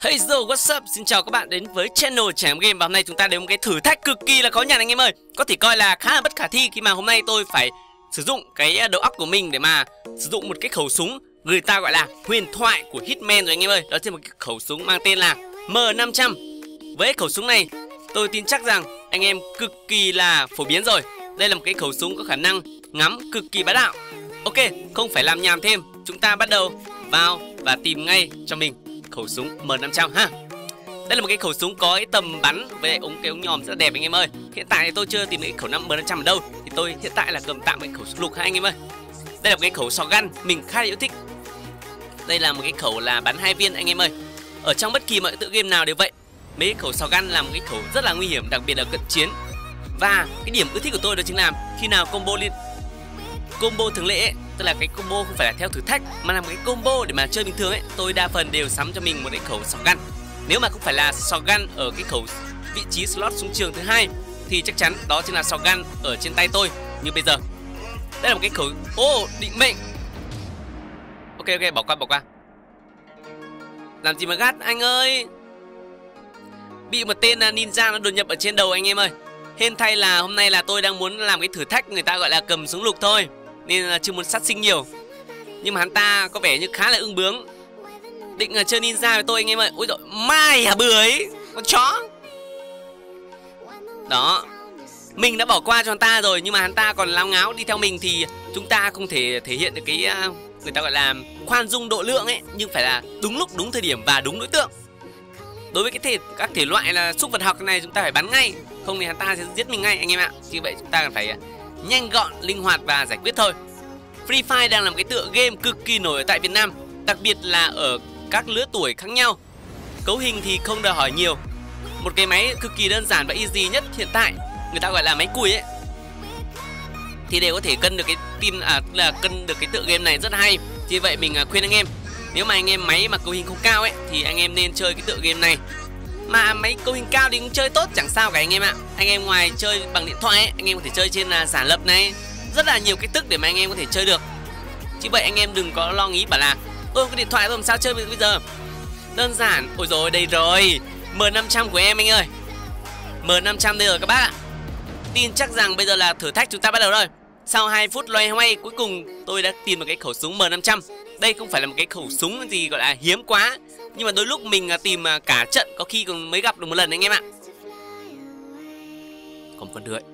Hey yo, what's up? Xin chào các bạn đến với channel Trải Nghiệm Game. Và hôm nay chúng ta đến một cái thử thách cực kỳ là khó nhằn anh em ơi. Có thể coi là khá là bất khả thi khi mà hôm nay tôi phải sử dụng cái đầu óc của mình để mà sử dụng một cái khẩu súng người ta gọi là huyền thoại của Hitman rồi anh em ơi. Đó chính là một cái khẩu súng mang tên là M500. Với khẩu súng này tôi tin chắc rằng anh em cực kỳ là phổ biến rồi. Đây là một cái khẩu súng có khả năng ngắm cực kỳ bá đạo. Ok, không phải làm nhàm thêm, chúng ta bắt đầu vào và tìm ngay cho mình khẩu súng M500 ha. Đây là một cái khẩu súng có cái tầm bắn với cái ống nhòm rất là đẹp anh em ơi. Hiện tại thì tôi chưa tìm được cái khẩu M500 ở đâu, thì tôi hiện tại là cầm tạm cái khẩu súng lục ha anh em ơi. Đây là một cái khẩu shotgun mình khá là yêu thích. Đây là một cái khẩu là bắn 2 viên anh em ơi. Ở trong bất kỳ mọi tựa game nào đều vậy. Mấy cái khẩu shotgun là một cái khẩu rất là nguy hiểm, đặc biệt là cận chiến. Và cái điểm ưa thích của tôi đó chính là khi nào combo thường lệ ấy, tức là cái combo không phải là theo thử thách mà là một cái combo để mà chơi bình thường ấy, tôi đa phần đều sắm cho mình một cái khẩu shotgun. Nếu mà không phải là shotgun ở cái khẩu vị trí slot súng trường thứ hai thì chắc chắn đó chính là shotgun ở trên tay tôi như bây giờ. Đây là một cái khẩu định mệnh. Ok, bỏ qua. Làm gì mà gắt anh ơi. Bị một tên ninja nó đột nhập ở trên đầu anh em ơi. Hên thay là hôm nay là tôi đang muốn làm cái thử thách người ta gọi là cầm súng lục thôi, nên là chưa muốn sát sinh nhiều. Nhưng mà hắn ta có vẻ như khá là ưng bướng, định là chơi ninja với tôi anh em ơi. Ôi dồi, mai hả bưởi, con chó. Đó, mình đã bỏ qua cho hắn ta rồi, nhưng mà hắn ta còn láo ngáo đi theo mình thì chúng ta không thể thể hiện được cái người ta gọi là khoan dung độ lượng ấy, nhưng phải là đúng lúc, đúng thời điểm và đúng đối tượng. Đối với các thể loại là súc vật học này chúng ta phải bắn ngay, không thì hắn ta sẽ giết mình ngay anh em ạ. Vì vậy chúng ta cần phải nhanh gọn, linh hoạt và giải quyết thôi. Free Fire đang là một cái tựa game cực kỳ nổi ở tại Việt Nam, đặc biệt là ở các lứa tuổi khác nhau. Cấu hình thì không đòi hỏi nhiều, một cái máy cực kỳ đơn giản và easy nhất hiện tại, người ta gọi là máy cùi ấy, thì đều có thể cân được cái cân được cái tựa game này rất là hay. Vì vậy mình khuyên anh em, nếu mà anh em máy mà cấu hình không cao ấy thì anh em nên chơi cái tựa game này. Mà máy cấu hình cao thì cũng chơi tốt chẳng sao cả anh em ạ. Anh em ngoài chơi bằng điện thoại ấy, anh em có thể chơi trên giả lập này, rất là nhiều cách thức để mà anh em có thể chơi được. Chứ vậy anh em đừng có lo nghĩ bảo là ôi cái điện thoại tôi làm sao chơi bây giờ. Đơn giản, ôi rồi đây rồi, M500 của em anh ơi. M500 đây rồi các bác ạ. Tin chắc rằng bây giờ là thử thách chúng ta bắt đầu rồi. Sau 2 phút loay hoay cuối cùng tôi đã tìm được cái khẩu súng M500. Đây không phải là một cái khẩu súng gì gọi là hiếm quá, nhưng mà đôi lúc mình tìm cả trận có khi còn mới gặp được một lần anh em ạ. Còn con đưởi.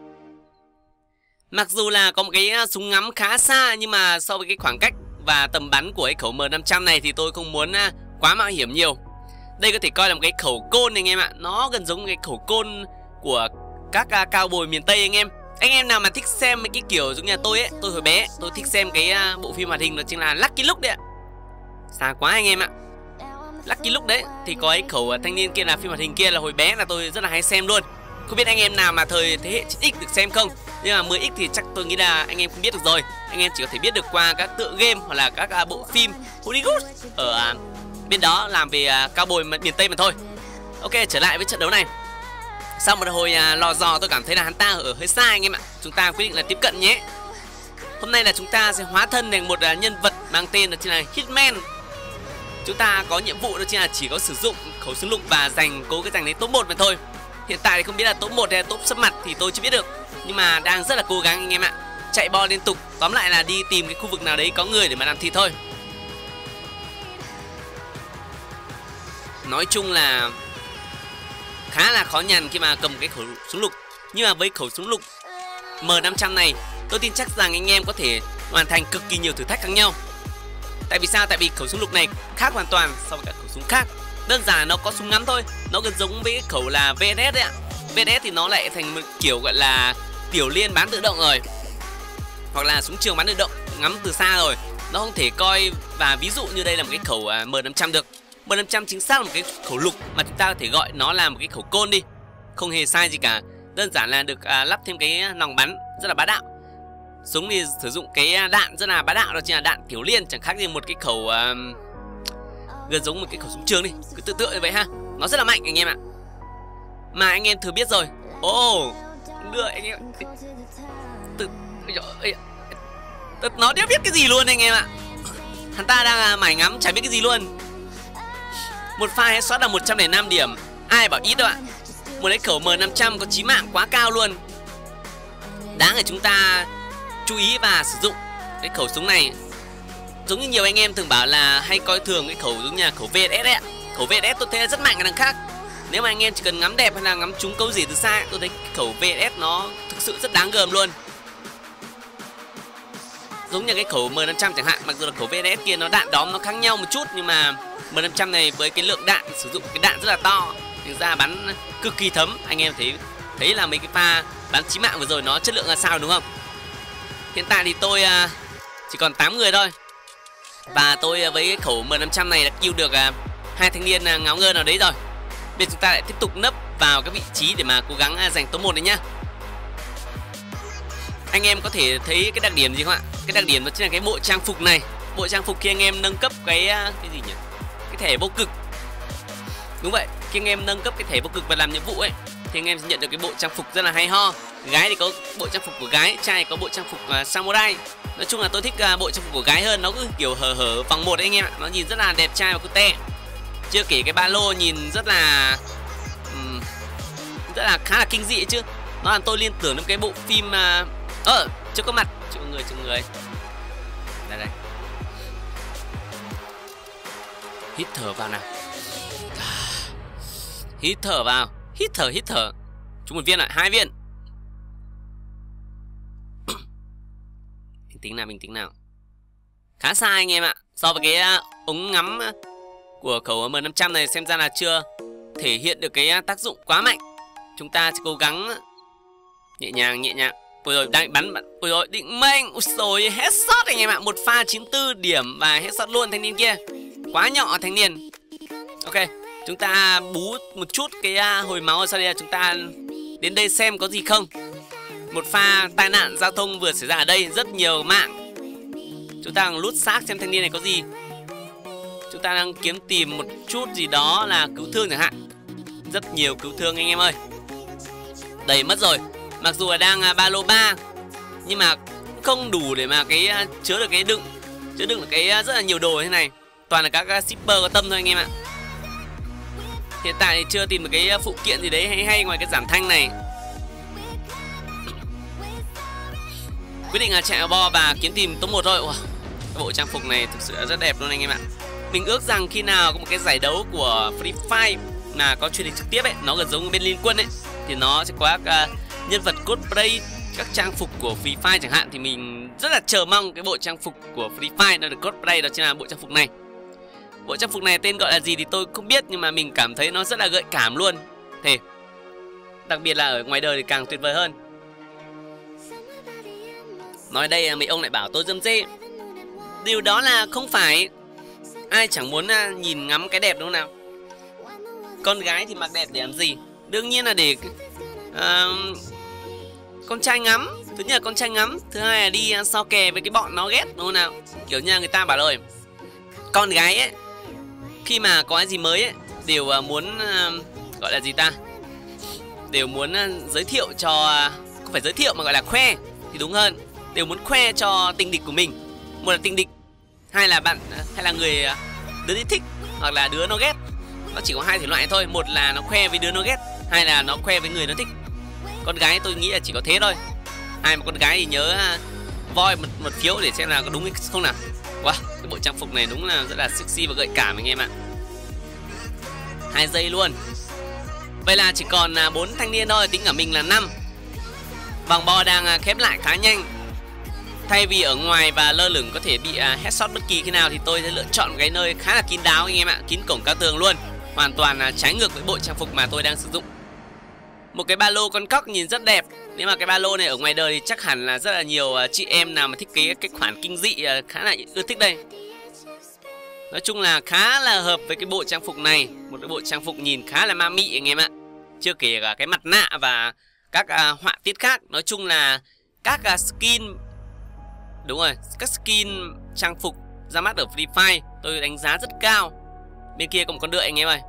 Mặc dù là có một cái súng ngắm khá xa, nhưng mà so với cái khoảng cách và tầm bắn của cái khẩu M500 này thì tôi không muốn quá mạo hiểm nhiều. Đây có thể coi là một cái khẩu côn anh em ạ. Nó gần giống cái khẩu côn của các cao bồi miền Tây anh em. Anh em nào mà thích xem mấy cái kiểu giống như là tôi ấy, tôi hồi bé tôi thích xem cái bộ phim hoạt hình đó chính là Lucky Luke đấy ạ. Xa quá anh em ạ. Lucky Luke đấy thì có cái khẩu thanh niên kia là phim hoạt hình kia là hồi bé là tôi rất là hay xem luôn. Không biết anh em nào mà thời thế hệ 9X được xem không, nhưng mà 10X thì chắc tôi nghĩ là anh em không biết được rồi. Anh em chỉ có thể biết được qua các tựa game hoặc là các bộ phim Hollywood ở bên đó làm về cao bồi miền Tây mà thôi. Ok, trở lại với trận đấu này. Sau một hồi lò dò tôi cảm thấy là hắn ta ở hơi xa anh em ạ. Chúng ta quyết định là tiếp cận nhé. Hôm nay là chúng ta sẽ hóa thân thành một nhân vật mang tên là chính là Hitman. Chúng ta có nhiệm vụ đó chính là chỉ có sử dụng khẩu súng lục và cố cái giành lấy top 1 mà thôi. Hiện tại thì không biết là top 1 hay là top sấp mặt thì tôi chưa biết được, nhưng mà đang rất là cố gắng anh em ạ. Chạy bo liên tục, tóm lại là đi tìm cái khu vực nào đấy có người để mà làm thịt thôi. Nói chung là khá là khó nhằn khi mà cầm cái khẩu súng lục. Nhưng mà với khẩu súng lục M500 này, tôi tin chắc rằng anh em có thể hoàn thành cực kỳ nhiều thử thách khác nhau. Tại vì sao? Tại vì khẩu súng lục này khác hoàn toàn so với các khẩu súng khác. Đơn giản là nó có súng ngắm thôi, nó gần giống với cái khẩu là VSS đấy ạ. VSS thì nó lại thành một kiểu gọi là tiểu liên bắn tự động rồi, hoặc là súng trường bắn tự động ngắm từ xa rồi. Nó không thể coi và ví dụ như đây là một cái khẩu M500 được. M500 chính xác là một cái khẩu lục mà chúng ta có thể gọi nó là một cái khẩu côn đi. Không hề sai gì cả. Đơn giản là được lắp thêm cái nòng bắn rất là bá đạo. Súng thì sử dụng cái đạn rất là bá đạo, đó chính là đạn tiểu liên, chẳng khác gì một cái khẩu gần giống một cái khẩu súng trường đi, cứ tựa như vậy ha. Nó rất là mạnh anh em ạ. Mà anh em thử biết rồi. Đưa anh em nó đéo biết cái gì luôn anh em ạ. Hắn ta đang mải ngắm chả biết cái gì luôn. Một pha headshot là 105 điểm. Ai bảo ít đâu ạ. Một cái khẩu M500 có chí mạng quá cao luôn. Đáng để chúng ta chú ý và sử dụng cái khẩu súng này. Giống như nhiều anh em thường bảo là hay coi thường cái khẩu giống như là khẩu VSS ấy ạ. Khẩu VSS tôi thấy rất mạnh ở đằng khác. Nếu mà anh em chỉ cần ngắm đẹp hay là ngắm trúng câu gì từ xa, tôi thấy cái khẩu VSS nó thực sự rất đáng gờm luôn. Giống như cái khẩu M500 chẳng hạn, mặc dù là khẩu VSS kia nó đạn đóm nó khác nhau một chút, nhưng mà M500 này với cái lượng đạn sử dụng cái đạn rất là to, thực ra bắn cực kỳ thấm. Anh em thấy là mấy cái pha bắn chí mạng vừa rồi nó chất lượng là sao đúng không? Hiện tại thì tôi chỉ còn 8 người thôi. Và tôi với cái khẩu M500 này đã kill được 2 thanh niên ngáo ngơ nào đấy rồi. Bây giờ chúng ta lại tiếp tục nấp vào cái vị trí để mà cố gắng giành top 1 đấy nhá. Anh em có thể thấy cái đặc điểm gì không ạ? Cái đặc điểm đó chính là cái bộ trang phục này. Bộ trang phục khi anh em nâng cấp cái gì nhỉ? Cái thẻ vô cực. Đúng vậy, khi anh em nâng cấp cái thẻ vô cực và làm nhiệm vụ ấy thì anh em sẽ nhận được cái bộ trang phục rất là hay ho. Gái thì có bộ trang phục của gái, trai thì có bộ trang phục samurai. Nói chung là tôi thích bộ trang phục của gái hơn, nó cứ kiểu hở vòng một đấy anh em ạ. Nó nhìn rất là đẹp trai và cute. Chưa kể cái ba lô nhìn rất là khá là kinh dị chứ. Nó làm tôi liên tưởng đến cái bộ phim chưa có mặt, chưa có người. Đây. Hít thở vào nào. Hít thở vào, hít thở. Trúng một viên lại, 2 viên. Bình tĩnh nào. Khá xa anh em ạ. So với cái ống ngắm của khẩu M500 này xem ra là chưa thể hiện được cái tác dụng quá mạnh. Chúng ta sẽ cố gắng nhẹ nhàng. Ôi rồi đang bắn. Ôi rồi định mệnh. Ôi rồi headshot anh em ạ. Một pha 94 điểm và headshot luôn thanh niên kia. Quá nhỏ thanh niên. Ok, chúng ta bú một chút cái hồi máu. Sau đây là chúng ta đến đây xem có gì không. Một pha tai nạn giao thông vừa xảy ra ở đây, rất nhiều mạng. Chúng ta đang lút xác xem thanh niên này có gì. Chúng ta đang tìm một chút gì đó là cứu thương chẳng hạn. Rất nhiều cứu thương anh em ơi. Đầy mất rồi. Mặc dù là đang ba lô 3 nhưng mà không đủ để mà cái chứa được được cái rất là nhiều đồ như thế này. Toàn là các shipper có tâm thôi anh em ạ. Hiện tại thì chưa tìm được cái phụ kiện gì đấy hay ngoài cái giảm thanh này. Quyết định là chạy vào bo và kiếm tìm top 1 thôi. Wow, cái bộ trang phục này thực sự rất đẹp luôn anh em ạ. Mình ước rằng khi nào có một cái giải đấu của Free Fire là có truyền hình trực tiếp ấy, nó gần giống bên Liên Quân ấy, thì nó sẽ có các nhân vật cosplay các trang phục của Free Fire chẳng hạn, thì mình rất là chờ mong cái bộ trang phục của Free Fire nó được cosplay, đó chính là bộ trang phục này. Bộ trang phục này tên gọi là gì thì tôi không biết, nhưng mà mình cảm thấy nó rất là gợi cảm luôn. Thế đặc biệt là ở ngoài đời thì càng tuyệt vời hơn. Nói đây mấy ông lại bảo tôi dâm dê. Điều đó là không phải. Ai chẳng muốn nhìn ngắm cái đẹp đúng không nào. Con gái thì mặc đẹp để làm gì? Đương nhiên là để con trai ngắm. Thứ nhất là con trai ngắm, thứ hai là đi so kè với cái bọn nó ghét đúng không nào. Kiểu như người ta bảo rồi, con gái ấy khi mà có cái gì mới ấy đều muốn gọi là gì ta, đều muốn giới thiệu cho, không phải giới thiệu mà gọi là khoe thì đúng hơn. Đều muốn khoe cho tình địch của mình. Một là tình địch, hai là bạn, hay là người đứa thích hoặc là đứa nó ghét. Nó chỉ có hai thể loại thôi. Một là nó khoe với đứa nó ghét, hai là nó khoe với người nó thích. Con gái tôi nghĩ là chỉ có thế thôi. Ai mà con gái thì nhớ voi một phiếu để xem là có đúng hay không nào. Wow, cái bộ trang phục này đúng là rất là sexy và gợi cảm anh em ạ. 2 giây luôn. Vậy là chỉ còn 4 thanh niên thôi, tính cả mình là 5. Vòng bo đang khép lại khá nhanh. Thay vì ở ngoài và lơ lửng có thể bị headshot bất kỳ khi nào, thì tôi sẽ lựa chọn một cái nơi khá là kín đáo anh em ạ. Kín cổng cao tường luôn. Hoàn toàn trái ngược với bộ trang phục mà tôi đang sử dụng. Một cái ba lô con cóc nhìn rất đẹp. Nếu mà cái ba lô này ở ngoài đời thì chắc hẳn là rất là nhiều chị em nào mà thích cái khoản kinh dị khá là ưa thích đây. Nói chung là khá là hợp với cái bộ trang phục này. Một cái bộ trang phục nhìn khá là ma mị anh em ạ. Chưa kể cả cái mặt nạ và các họa tiết khác. Nói chung là các skin, đúng rồi, các skin trang phục ra mắt ở Free Fire tôi đánh giá rất cao. Bên kia có một con đợi anh em ơi.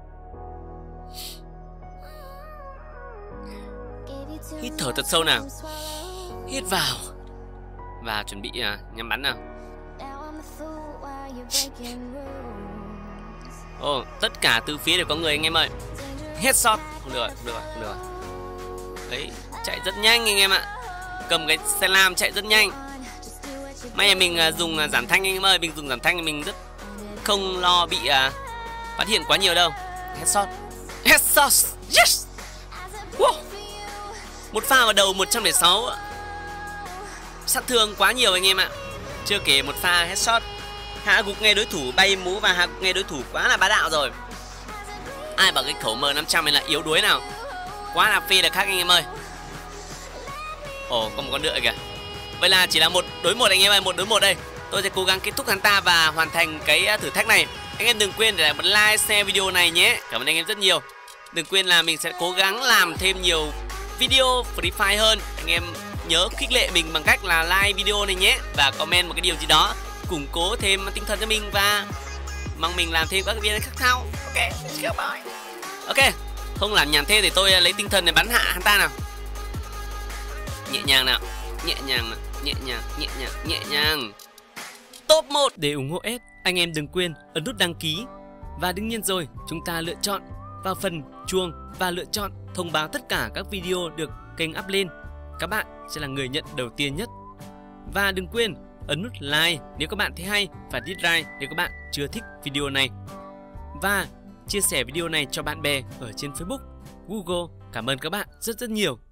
Hít thở thật sâu nào. Hít vào. Và chuẩn bị nhắm bắn nào. Ồ, tất cả từ phía đều có người anh em ơi. Headshot. Không được, không được, không được. Đấy, chạy rất nhanh anh em ạ. Cầm cái xe lam chạy rất nhanh. May là mình dùng giảm thanh anh em ơi. Mình dùng giảm thanh thì mình rất không lo bị phát hiện quá nhiều đâu. Headshot. Headshot. Yes. Wow. Một pha vào đầu 106. Sát thương quá nhiều anh em ạ. Chưa kể một pha headshot. Hạ gục ngay đối thủ, bay mũ và hạ gục ngay đối thủ quá là bá đạo rồi. Ai bảo cái khẩu M500 này là yếu đuối nào. Quá là phê là khác anh em ơi. Ồ, có một con đựa kìa. Vậy là chỉ là 1 đối 1 anh em ơi, 1 đối 1 đây. Tôi sẽ cố gắng kết thúc hắn ta và hoàn thành cái thử thách này. Anh em đừng quên để lại một like, share video này nhé. Cảm ơn anh em rất nhiều. Đừng quên là mình sẽ cố gắng làm thêm nhiều video Free Fire hơn. Anh em nhớ khích lệ mình bằng cách là like video này nhé. Và comment một cái điều gì đó củng cố thêm tinh thần cho mình và mong mình làm thêm các video khác nhau. Ok, let's go boy. Ok, không làm nhàn thêm thì tôi lấy tinh thần để bắn hạ hắn ta nào. Nhẹ nhàng nào, nhẹ nhàng nào, nhẹ nhàng, nhẹ nhàng, nhẹ nhàng. Top 1. Để ủng hộ S, anh em đừng quên ấn nút đăng ký. Và đương nhiên rồi, chúng ta lựa chọn vào phần chuông và lựa chọn thông báo tất cả các video được kênh up lên. Các bạn sẽ là người nhận đầu tiên nhất. Và đừng quên ấn nút like nếu các bạn thấy hay và dislike nếu các bạn chưa thích video này. Và chia sẻ video này cho bạn bè ở trên Facebook, Google. Cảm ơn các bạn rất rất nhiều.